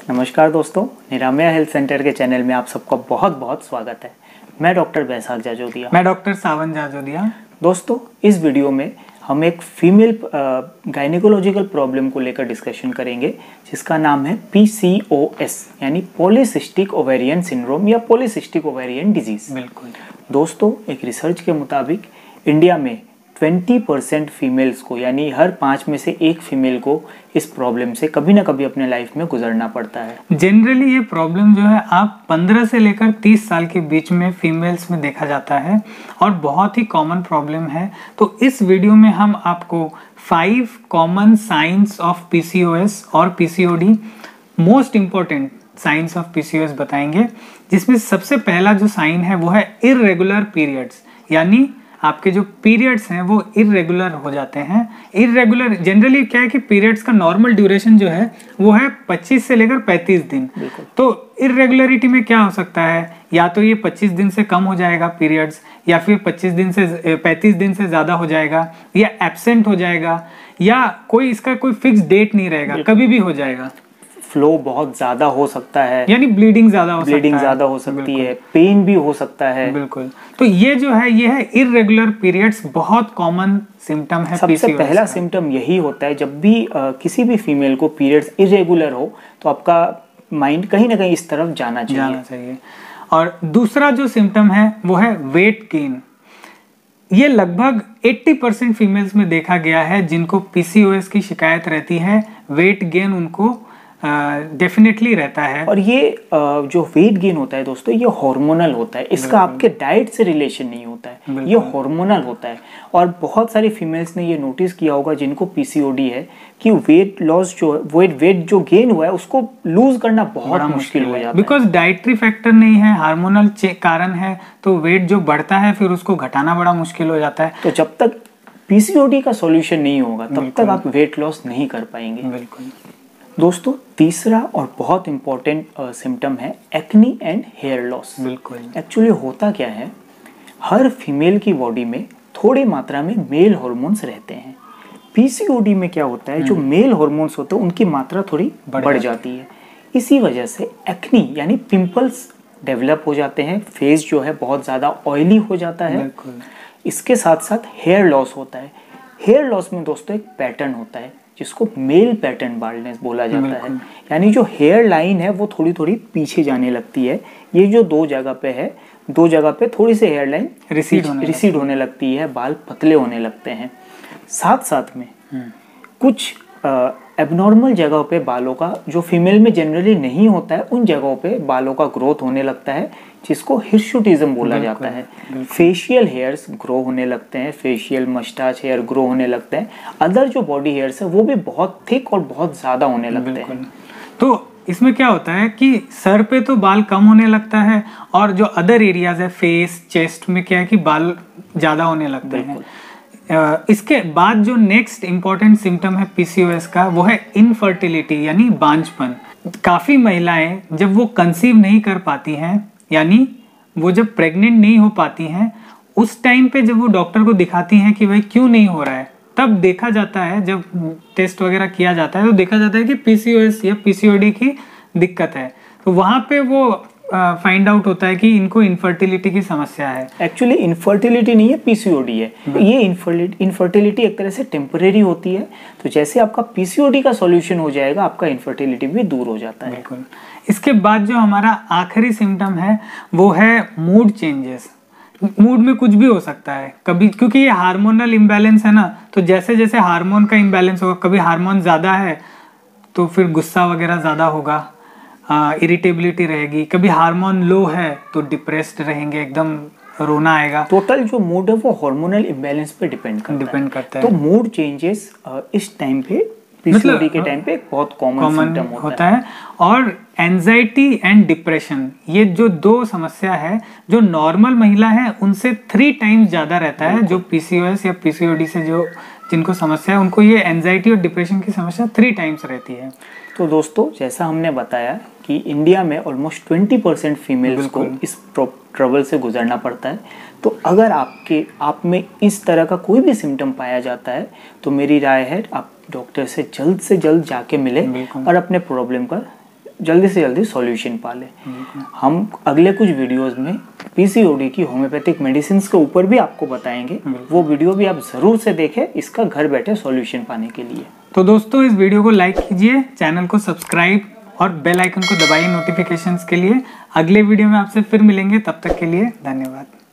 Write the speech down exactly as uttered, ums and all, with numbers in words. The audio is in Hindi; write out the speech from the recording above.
नमस्कार दोस्तों, निरामया हेल्थ सेंटर के चैनल में आप सबका बहुत बहुत स्वागत है। मैं डॉक्टर बैसाख जाजोदिया। मैं डॉक्टर सावन जाजोदिया। दोस्तों, इस वीडियो में हम एक फीमेल गायनेकोलॉजिकल प्रॉब्लम को लेकर डिस्कशन करेंगे जिसका नाम है पी सी ओ एस यानी पॉलीसिस्टिक ओवेरियन सिंड्रोम या पॉलीसिस्टिक ओवेरियन डिजीज। बिल्कुल दोस्तों, एक रिसर्च के मुताबिक इंडिया में बीस परसेंट फीमेल्स को यानी हर पाँच में से एक फीमेल को इस प्रॉब्लम से कभी ना कभी अपने लाइफ में गुजरना पड़ता है। जनरली ये प्रॉब्लम जो है आप पंद्रह से लेकर तीस साल के बीच में फीमेल्स में देखा जाता है और बहुत ही कॉमन प्रॉब्लम है। तो इस वीडियो में हम आपको five common signs of PCOS और PCOD, most important signs of PCOS बताएंगे, जिसमें सबसे पहला जो साइन है वो है इर्रेगुलर पीरियड्स, यानी आपके जो पीरियड्स हैं वो इरेगुलर हो जाते हैं। इरेगुलर जनरली क्या है कि पीरियड्स का नॉर्मल ड्यूरेशन जो है वो है पच्चीस से लेकर पैंतीस दिन। तो इरेगुलरिटी में क्या हो सकता है, या तो ये पच्चीस दिन से कम हो जाएगा पीरियड्स, या फिर पच्चीस दिन से पैंतीस दिन से ज्यादा हो जाएगा, या एब्सेंट हो जाएगा, या कोई इसका कोई फिक्स डेट नहीं रहेगा, कभी भी हो जाएगा। फ्लो बहुत ज्यादा हो सकता है, यानी ब्लीडिंग ज्यादा हो ब्लीडिंग ज्यादा हो सकती है, पेन भी हो सकता है। बिल्कुल। तो ये जो है ये है इरेगुलर पीरियड्स, बहुत कॉमन सिम्टम है। सबसे पहला सिम्टम यही होता है जब भी आ, किसी भी फीमेल को पीरियड्स इरेगुलर हो तो आपका माइंड कहीं ना कहीं इस तरफ जाना चाहिए जाना चाहिए। और दूसरा जो सिम्टम है वो है वेट गेन। ये लगभग अस्सी परसेंट फीमेल्स में देखा गया है जिनको पीसीओएस की शिकायत रहती है, वेट गेन उनको डेफिनेटली uh, रहता है। और ये uh, जो वेट गेन होता है दोस्तों, ये हार्मोनल होता है, इसका आपके डाइट से रिलेशन नहीं होता है, ये हार्मोनल होता है। और बहुत सारी फीमेल्स ने ये नोटिस किया होगा जिनको पीसीओडी है कि वेट लॉस जो वेट वेट जो गेन हुआ है उसको लूज करना बहुत मुश्किल हो जाता है, बिकॉज डाइटरी फैक्टर नहीं है, हार्मोनल कारण है, तो वेट जो बढ़ता है फिर उसको घटाना बड़ा मुश्किल हो जाता है। तो जब तक पीसीओडी का सॉल्यूशन नहीं होगा तब तक आप वेट लॉस नहीं कर पाएंगे। बिल्कुल दोस्तों, तीसरा और बहुत इंपॉर्टेंट सिम्टम है एक्नी एंड हेयर लॉस। बिल्कुल। एक्चुअली होता क्या है, हर फीमेल की बॉडी में थोड़ी मात्रा में मेल हार्मोन्स रहते हैं। पीसीओडी में क्या होता है, जो मेल हार्मोन्स होते हैं उनकी मात्रा थोड़ी बढ़ जाती है। इसी वजह से एक्नी यानी पिंपल्स डेवलप हो जाते हैं, फेस जो है बहुत ज़्यादा ऑयली हो जाता है। इसके साथ साथ हेयर लॉस होता है। हेयर लॉस में दोस्तों एक पैटर्न होता है जिसको मेल पैटर्न बाल्डनेस बोला जाता है, यानी जो हेयर लाइन है वो थोड़ी थोड़ी पीछे जाने लगती है। ये जो दो जगह पे है, दो जगह पे थोड़ी सी हेयर लाइन रिसीड होने रिसीड होने लगती है, बाल पतले होने लगते हैं। साथ साथ में कुछ एबनॉर्मल जगहों पे बालों का, जो फीमेल में जनरली नहीं होता है, उन जगहों पे बालों का ग्रोथ होने लगता है जिसको हिर्सुटिज्म बोला जाता है। फेशियल हेयर्स ग्रो होने लगते हैं, फेशियल मस्टाच हेयर ग्रो होने लगते हैं। अदर जो बॉडी हेयर्स है वो भी बहुत थिक और बहुत ज्यादा होने लगते हैं। तो इसमें क्या होता है कि सर पे तो बाल कम होने लगता है और जो अदर एरियाज है फेस चेस्ट में क्या है कि बाल ज्यादा होने लगते हैं। Uh, इसके बाद जो नेक्स्ट इंपॉर्टेंट सिम्टम है पीसीओएस का वो है इनफर्टिलिटी यानी बांझपन। काफी महिलाएं जब वो कंसीव नहीं कर पाती हैं, यानी वो जब प्रेग्नेंट नहीं हो पाती हैं, उस टाइम पे जब वो डॉक्टर को दिखाती हैं कि भाई क्यों नहीं हो रहा है, तब देखा जाता है, जब टेस्ट वगैरह किया जाता है तो देखा जाता है कि पीसीओएस या पीसीओडी की दिक्कत है। तो वहां पे वो फाइंड uh, आउट होता है कि इनको इनफर्टिलिटी की समस्या है। एक्चुअली इनफर्टिलिटी नहीं है, पीसीओडी है। ये इनफर्टिलिटी एक तरह से टेम्परेरी होती है। तो जैसे आपका पीसीओडी का सॉल्यूशन हो जाएगा, आपका इनफर्टिलिटी भी दूर हो जाता है। बिल्कुल। इसके बाद जो हमारा आखिरी सिम्टम है वो है मूड चेंजेस। मूड में कुछ भी हो सकता है कभी, क्योंकि ये हार्मोनल इम्बैलेंस है ना, तो जैसे जैसे हार्मोन का इम्बैलेंस होगा, कभी हार्मोन ज्यादा है तो फिर गुस्सा वगैरह ज्यादा होगा, इरिटेबिलिटी रहेगी, कभी हार्मोन लो है तो डिप्रेस्ड रहेंगे, एकदम रोना आएगा। टोटल जो मूड है वो हार्मोनल इम्बैलेंस पे डिपेंड करता डिपेंड करता है। तो मूड चेंजेस इस टाइम पे पीसीओडी के टाइम पे बहुत कॉमन सिम्पटम होता, होता है। और एंजाइटी एंड डिप्रेशन, ये जो दो समस्या है जो नॉर्मल महिला है उनसे थ्री टाइम्स ज्यादा रहता है। जो पीसीओएस या पीसीओडी से जो जिनको समस्या है उनको ये एंजाइटी और डिप्रेशन की समस्या थ्री टाइम्स रहती है। तो दोस्तों, जैसा हमने बताया कि इंडिया में ऑलमोस्ट ट्वेंटी परसेंट फीमेल्स को इस ट्रबल से गुजरना पड़ता है। तो अगर आपके आप में इस तरह का कोई भी सिम्टम पाया जाता है तो मेरी राय है आप डॉक्टर से जल्द से जल्द जाके मिले और अपने प्रॉब्लम का जल्दी से जल्दी सॉल्यूशन पा ले। हम अगले कुछ वीडियोस में पीसीओडी की होम्योपैथिक मेडिसिन के ऊपर भी आपको बताएंगे, वो वीडियो भी आप जरूर से देखें इसका घर बैठे सॉल्यूशन पाने के लिए। तो दोस्तों इस वीडियो को लाइक कीजिए, चैनल को सब्सक्राइब और बेल आइकन को दबाइए नोटिफिकेशंस के लिए। अगले वीडियो में आपसे फिर मिलेंगे, तब तक के लिए धन्यवाद।